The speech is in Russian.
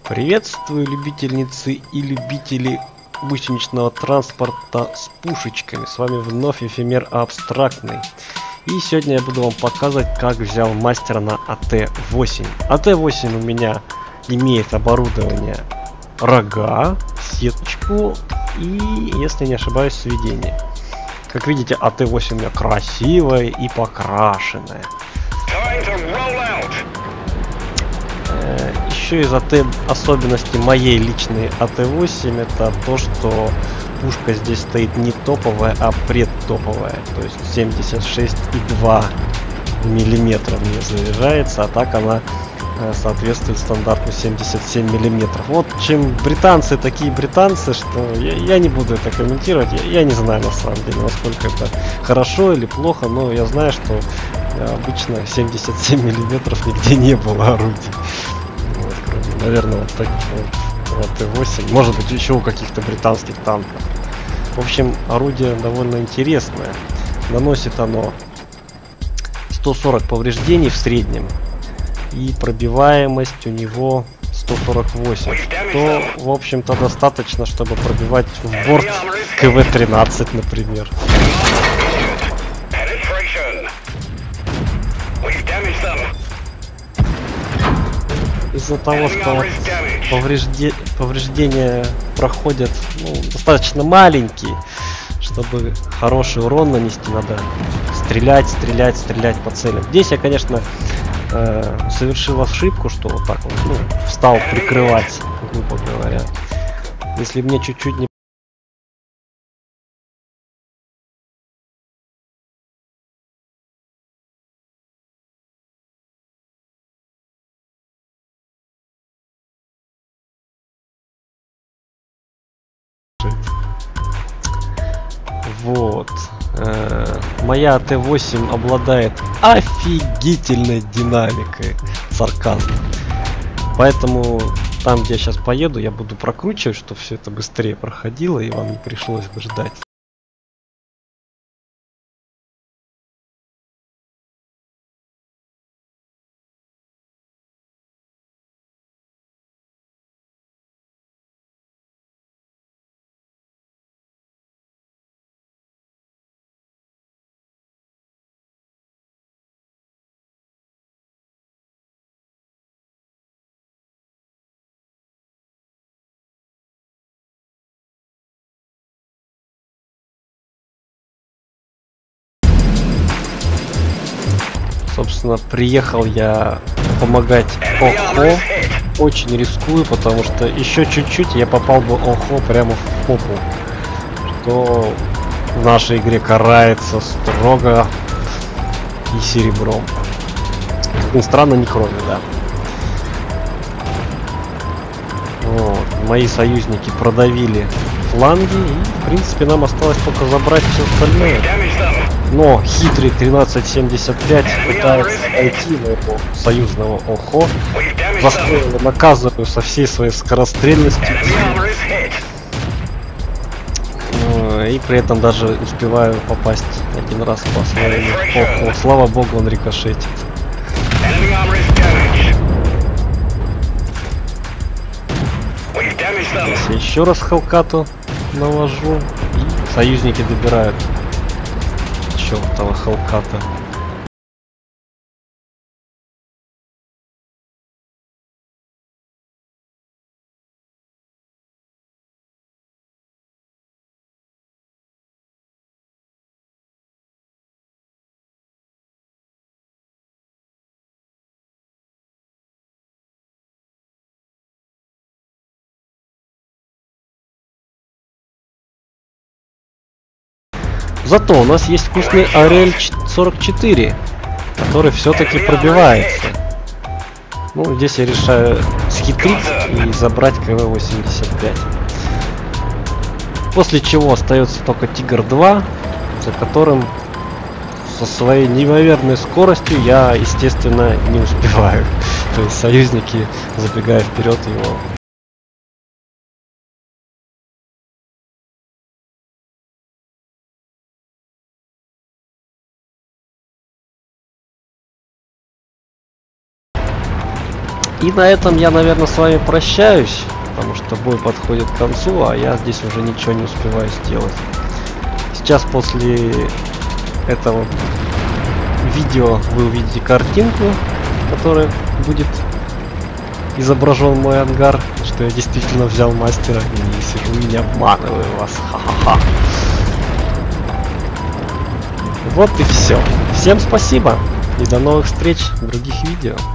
Приветствую, любительницы и любители гусеничного транспорта с пушечками. С вами вновь Эфемер Абстрактный. И сегодня я буду вам показывать, как взял мастера на АТ-8. АТ-8 у меня имеет оборудование рога, сеточку и, если не ошибаюсь, сведение. Как видите, АТ-8 у меня красивая и покрашенная. Еще из особенностей моей личной АТ-8 это то, что пушка здесь стоит не топовая, а предтоповая. То есть 76,2 миллиметра в нее заряжается, а так она соответствует стандарту 77 миллиметров. Вот чем британцы такие британцы, что я не буду это комментировать. Я не знаю на самом деле, насколько это хорошо или плохо, но я знаю, что обычно 77 миллиметров нигде не было орудий. Вот, наверное, вот так вот АТ-8, может быть еще у каких-то британских танков. В общем, орудие довольно интересное. Наносит оно 140 повреждений в среднем. И пробиваемость у него 148. То, в общем-то, достаточно, чтобы пробивать в борт КВ-13, например. Из-за того, что повреждения проходят достаточно маленькие, чтобы хороший урон нанести, надо стрелять по целям. Здесь я, конечно, совершил ошибку, что вот так вот стал прикрывать, грубо говоря. Если мне чуть-чуть не вот. Моя АТ-8 обладает офигительной динамикой. Сарказм. Поэтому там, где я сейчас поеду, я буду прокручивать, чтобы все это быстрее проходило и вам не пришлось бы ждать. Собственно, приехал я помогать ОХО. Очень рискую, потому что еще чуть-чуть я попал бы ОХО прямо в попу. Что в нашей игре карается строго и серебром. Как ни странно, не кровью, да. Вот. Мои союзники продавили фланги, и в принципе нам осталось только забрать все остальное. Но хитрый 1375 пытается найти моего союзного ОХО. Застроил, наказываю со всей своей скорострельностью. И при этом даже успеваю попасть один раз по своему ОХО. Слава богу, он рикошетит. Сейчас я еще раз Хелкату навожу. И союзники добирают чёртова Хелката. Зато у нас есть вкусный АРЛ-44, который все-таки пробивается. Ну, здесь я решаю схитрить и забрать КВ-85. После чего остается только Тигр-2, за которым со своей неимоверной скоростью я, естественно, не успеваю. То есть союзники, забегая вперед, его И на этом я, наверное, с вами прощаюсь, потому что бой подходит к концу, а я здесь уже ничего не успеваю сделать. Сейчас после этого видео вы увидите картинку, в которой будет изображен мой ангар, что я действительно взял мастера и не сижу и не обманываю вас. Ха-ха-ха. Вот и все. Всем спасибо и до новых встреч в других видео.